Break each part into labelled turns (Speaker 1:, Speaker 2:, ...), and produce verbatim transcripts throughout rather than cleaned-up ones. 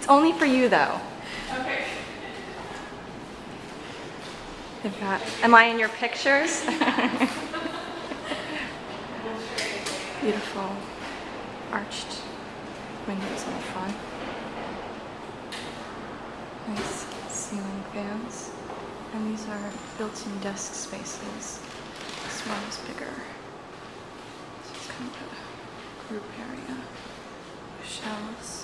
Speaker 1: It's only for you though.
Speaker 2: Okay.
Speaker 1: They've got, am I in your pictures? Beautiful arched windows on the front. Nice ceiling fans. And these are built-in desk spaces. This one is bigger. This is kind of a group area with shelves.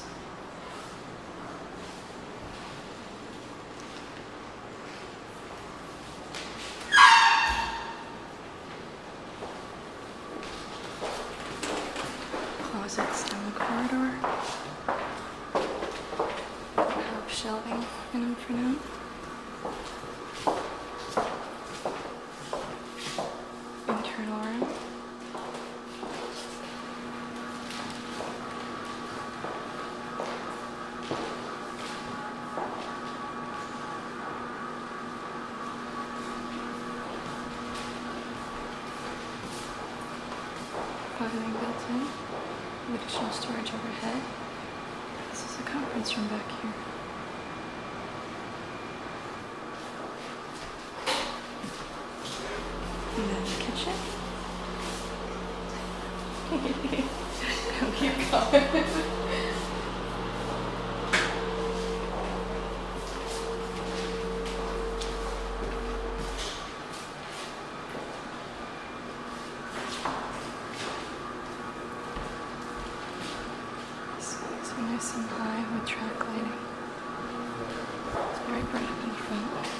Speaker 1: Closets down the corridor. Have shelving in them for now. Internal room. Clothing built in. With additional storage overhead. This is a conference room back here. And then the kitchen. Keep going. So nice and high with track lighting. It's very bright up in the front.